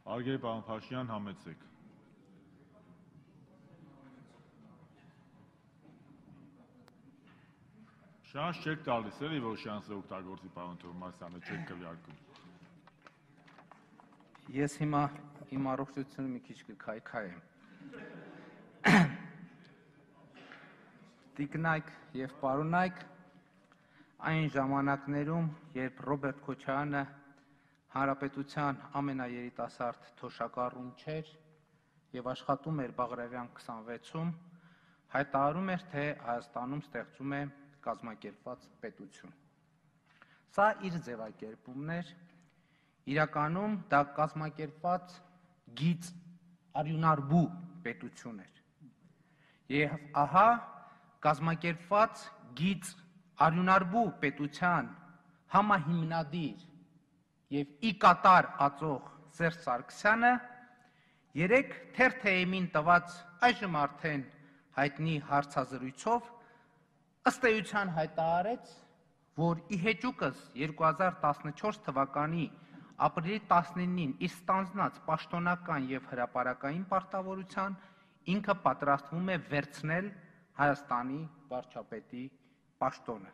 Արգե պարոն Փաշինյան, համեցեք։ Շանս չեք տալիս, էլի որ շանսը օգտագործի պարոն Թովմասյանը, չեք քվեարկում։ Ես հիմա իմ առողջությունը մի քիչ կքայքայեմ։ Տիկնայք եւ պարոնայք, այն ժամանակներում, երբ Ռոբերտ Քոչարյանը Հանրապետության ամենաերիտասարդ թոշակառուն չէր եւ աշխատում էր Բաղրամյան 26-ում, հայտարարում էր, թե Հայաստանում ստեղծում է կազմակերպված պետություն։ Սա իր ձևակերպումն էր, իրականում դա կազմակերպված գիծ արյունարբու պետություն էր։ Եվ ահա կազմակերպված գիծ արյունարբու պետության համահիմնադիր եւ ի կատար ածող Սերժ Սարգսյանը երեք թերթ-ԵՄ-ին տված այժմ արդեն հայտնի հարցազրույցով ըստ էության հայտարարեց, որ ի հեճուկս 2014 թվականի ապրիլի 19-ին իր ստանձնած պաշտոնական եւ հրապարակային պարտավորության ինքը պատրաստվում է վերցնել Հայաստանի վարչապետի պաշտոնը։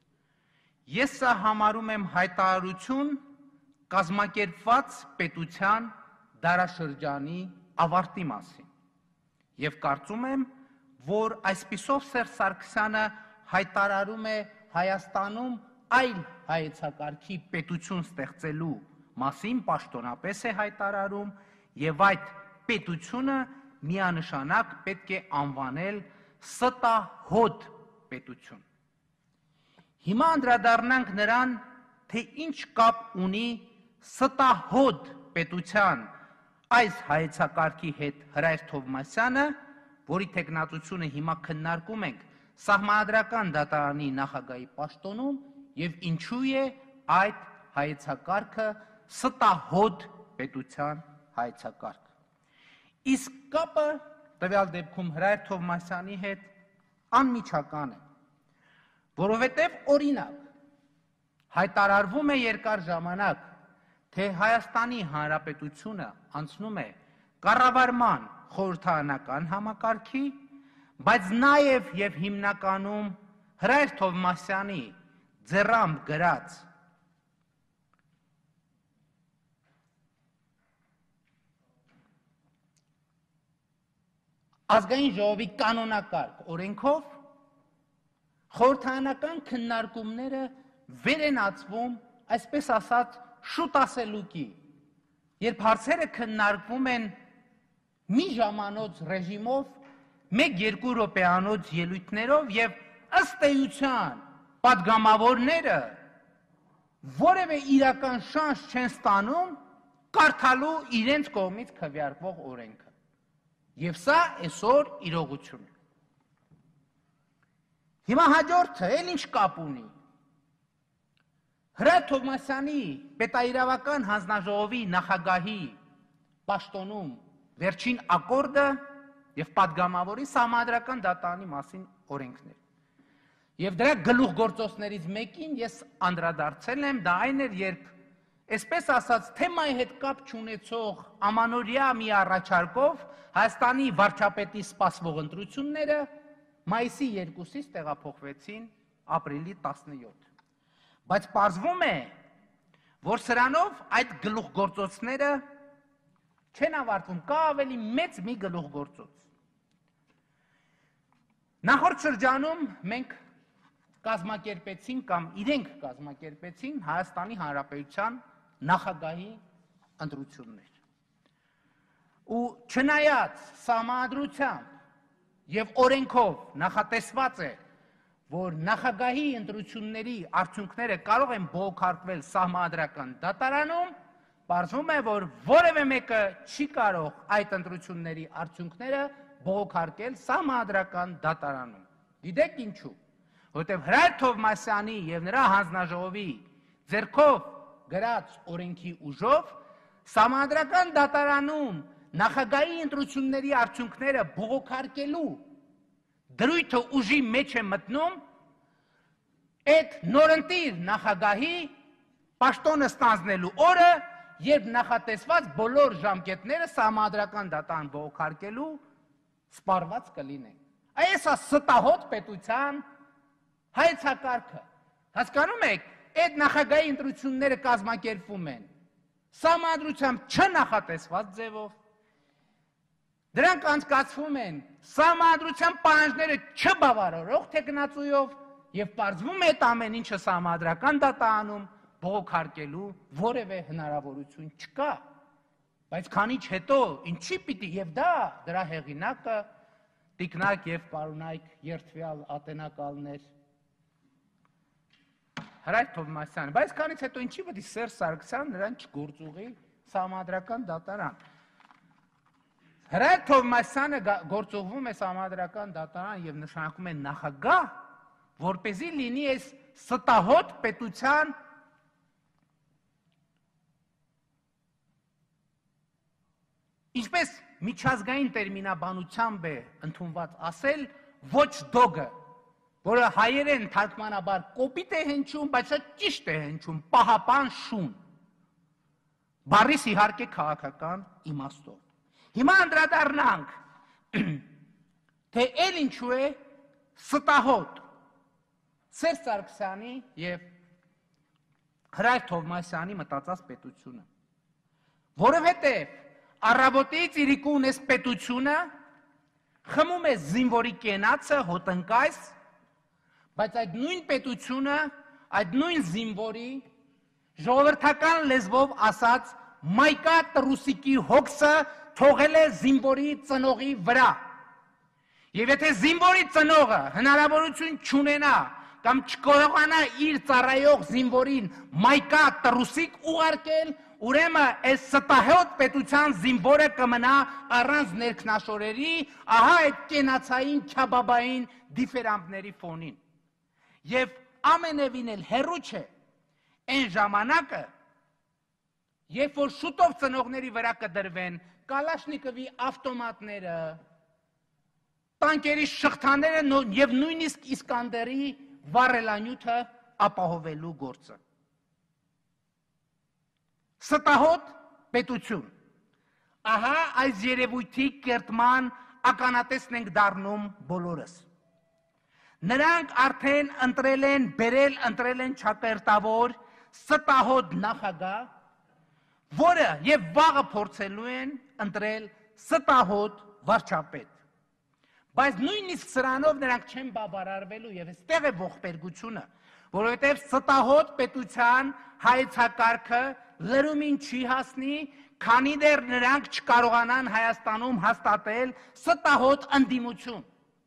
Ես սա համարում եմ հայտարարություն կազմակերպված պետության դարաշրջանի ավարտի մասին եւ կարծում եմ, որ այսպիսով Սերժ Սարգսյանը հայտարարում է Հայաստանում այլ հայեցակարգի պետություն ստեղծելու մասին, պաշտոնապես է հայտարարում եւ այդ պետությունը միանշանակ պետք է անվանել ստահոդ պետություն։ Հիմա անդրադառնանք նրան, թե ինչ կապ ունի ստահոդ պետության այս հայեցակարգի հետ Հրայր Թովմասյանը, որի թեկնածությունը հիմա քննարկում ենք Սահմանադրական դատարանի նախագահի պաշտոնում եւ ինչու է այդ հայեցակարգը ստահոդ պետության հայեցակարգ։ Իսկ կապը տվյալ դեպքում Հրայր Թովմասյանի հետ անմիջական է, որովհետեւ օրինակ հայտարարվում է երկար ժամանակ, թե Հայաստանի Հանրապետությունը անցնում է կառավարման խորհրդարանական համակարգի, բայց նաև եւ հիմնականում Հրայր Թովմասյանի ձեռամբ գրած ազգային ժողովի կանոնակարգ օրենքով խորհրդարանական քննարկումները վեր են ածվում, այսպես ասած, շուտ ասելուկի, երբ հարցերը քննարկվում են մի ժամանոց ռեժիմով, 1-2 րոպեանոց ելույթներով եւ ըստ էության պատգամավորները որևէ իրական շանս չեն ստանում կարդալու իրենց կողմից քվեարկվող օրենքը։ Եվ սա այսօր իրողություն է։ Հիմա հաջորդը էլ ինչ կապ ունի։ Հրայր Թովմասյանի պետաիրավական հանձնաժողովի նախագահի պաշտոնում վերջին ակորդը եւ պատգամավորի Սահմանադրական դատարանի մասին օրենքներ։ Եվ դրա գլուխգործոցներից մեկին ես անդրադարձել եմ, դա այն էր, երբ այսպես ասած թեմայի հետ կապ չունեցող ամանորյա մի առաջարկով Հայաստանի վարչապետի սպասվող ընտրությունները մայիսի 2-ից տեղափոխվեցին ապրիլի 17։ Բայց պարզվում է, որ սրանով այդ գլուխգործոցները չեն ավարտվում, կա ավելի մեծ մի գլուխգործոց։ Նախորդ շրջանում մենք կազմակերպեցինք կամ իրենք կազմակերպեցին Հայաստանի Հանրապետության նախագահի ընտրություններ։ Ու չնայած սահմանադրությամբ եւ օրենքով նախատեսված է, որ նախագահի ընտրությունների արդյունքները կարող են բողոքարկվել Սահմանադրական դատարանում, պարզվում է, որ որևէ մեկը չի կարող այդ ընտրությունների արդյունքները բողոքարկել Սահմանադրական դատարանում։ Գիտեք ինչու։ Որտեղ Հրայր Թովմասյանի եւ նրա հանձնաժողովի ձեռքով գրած օրենքի ուժով Սահմանադրական դատարանում նախագահի ընտրությունների արդյունքները բողոքարկելու դրույթը ուժի մեջ է մտնում այդ նորընտիր նախագահի պաշտոնը ստանձնելու օրը երբ նախատեսված բոլոր ժամկետները սահմանադրական դատան բողոքարկելու սպառված կլինեն։ Այս է ստահոդ պետության հայեցակարգը։ Հասկանում եք, այդ նախագահի ընտրությունները կազմակերպվում են սահմանադրությամբ չնախատեսված ձևով։ Դրանք անցկացվում են սահմանադրության պահանջները չբավարարող թեկնածուով եւ պարզվում է այդ ամեն ինչը սահմանադրական դատանում բողոքարկելու որևէ հնարավորություն չկա։ Բայց քանիչ հետո ինչի պիտի եւ դրա հեղինակը տիկնակ եւ պարոնայք երթվյալ ատենակալներ Հրայր Թովմասյան, բայց քանից հետո ինչի պիտի Սերժ Սարգսյան նրան չգործուղի սահմանադրական դատարան։ Հրայր Թովմասյանը գործուղվում է սահմանադրական դատարան եւ նշանակում է նախագահ, որպեսզի լինի այս ստահոդ պետության ինչպես միջազգային տերմինաբանությամբ է ընդունված ասել ոչ դոգը, որը հայերեն թարգմանաբար կոպիտ է հնչում, բայց ճիշտ է հնչում, պահապան շուն։ Բառիս իհարկե քաղաքական իմաստով։ Հիմա անդրադառնանք, թե էլ ինչու է ստահոդ Սերժ Սարգսյանի եւ Հրայր Թովմասյանի մտածած պետությունը։ Որովհետեւ առավոտից իրիկուն այս պետությունը խմում է զինվորի կենացը հոտնկայս, բայց այդ նույն պետությունը, այդ նույն զինվորի ժողովրդական լեզվով ասած մայկա տրուսիկի հոգսը թողել է զինվորի ծնողի վրա։ Եվ եթե զինվորի ծնողը հնարավորություն չունենա կամ չկարողանա իր ծառայող զինվորին մայկա տրուսիկ ուղարկել, ուրեմն այս ստահոդ պետության զինվորը կմնա առանց ներքնաշորերի, ահա այդ կենացային քյաբաբային դիֆերանտների ֆոնին։ Եվ ամենևին էլ հեռու չէ այն ժամանակը, երբ որ շուտով ծնողների վրա կդրվեն Կալաշնիկովի ավտոմատները, տանկերի շղթաները եւ նույնիսկ Իսկանդերի վառելանյութը ապահովելու գործը։ Ստահոդ պետություն։ Ահա այս երևույթի կերտման ականատեսն ենք դառնում բոլորս։ Նրանք արդեն ընտրել են չակերտավոր ստահոդ նախագահ, որը եւ վաղը փորձելու են ընտրել ստահոդ վարչապետ։ Բայց նույնիսկ սրանով նրանք չեն բավարարվելու եւ այստեղ է ողբերգությունը, որովհետեւ ստահոդ պետության հայեցակարգը լրումին չի հասնի, քանի դեռ նրանք չկարողանան Հայաստանում հաստատել ստահոդ ընդդիմություն։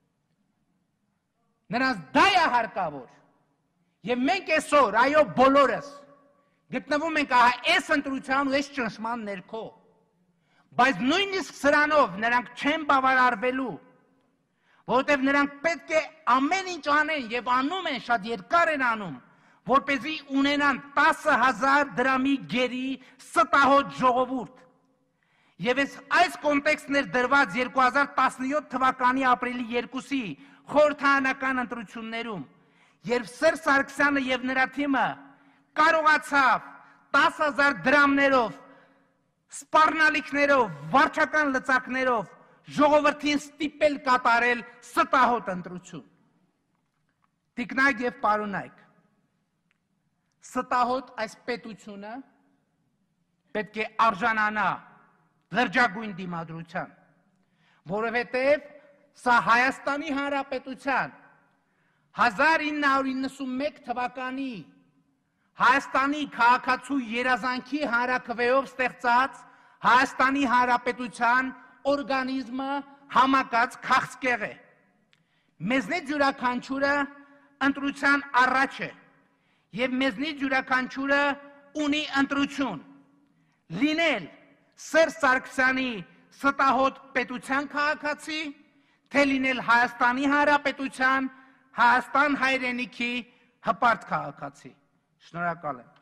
Նրանց դա է հարկավոր։ Եվ մենք այսօր, այո, բոլորս գտնվում ենք ահա այս ընտրության ու այս ճնշման ներքո։ Բայց նույնիսկ սրանով նրանք չեն բավարարվելու, որովհետև նրանք պետք է ամեն ինչ անեն եւ անում են, շատ երկար են անում, որպեսզի ունենան 10,000 դրամի գերի ստահոդ ժողովուրդ։ Եվ այս կոնտեքստն էր դրված 2017 թվականի ապրիլի 2-ի խորհրդարանական ընտրություններում, երբ Սերժ Սարգսյանը եւ նրա թիմը կարողացավ 10,000 դրամներով, սպառնալիքներով, վարչական լծակներով ժողովրդին ստիպել կատարել ստահոդ ընտրություն։ Տիկնակ եւ պարոնայք, ստահոդ այս պետությունը պետք է արժանանա լրջագույն դիմադրության, որովհետև սա Հայաստանի Հանրապետության 1991 թվականի Հայաստանի քաղաքացու երազանքի հանրաքվեով ստեղծած Հայաստանի Հանրապետության օրգանիզմը համակած քաղցկեղ է։ Մեզնից յուրաքանչյուրը ընտրության առաջ է եւ մեզնից յուրաքանչյուրը ունի ընտրություն լինել Սերժ Սարգսյանի ստահոդ պետության քաղաքացի, թե լինել Հայաստանի Հանրապետության Հայաստան հայրենիքի հպարտ քաղաքացի։ Շնորհակալ եմ։